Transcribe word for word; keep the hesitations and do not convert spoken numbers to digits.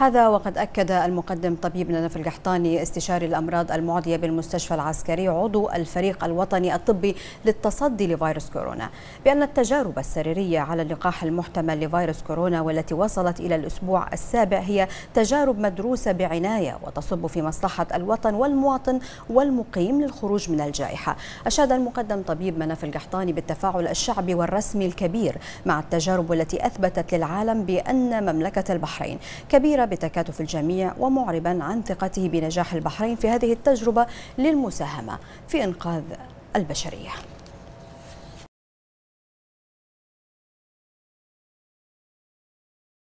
هذا وقد أكد المقدم طبيب ننف القحطاني استشاري الأمراض المعدية بالمستشفى العسكري عضو الفريق الوطني الطبي للتصدي لفيروس كورونا بأن التجارب السريرية على اللقاح المحتمل لفيروس كورونا والتي وصلت إلى الأسبوع السابع هي تجارب مدروسة بعناية وتصب في مصلحة الوطن والمواطن والمقيم للخروج من الجائحة. أشاد المقدم طبيب ننف القحطاني بالتفاعل الشعبي والرسمي الكبير مع التجارب التي أثبتت للعالم بأن مملكة البحرين كبيرة بتكاتف الجميع، ومعربا عن ثقته بنجاح البحرين في هذه التجربة للمساهمة في إنقاذ البشرية.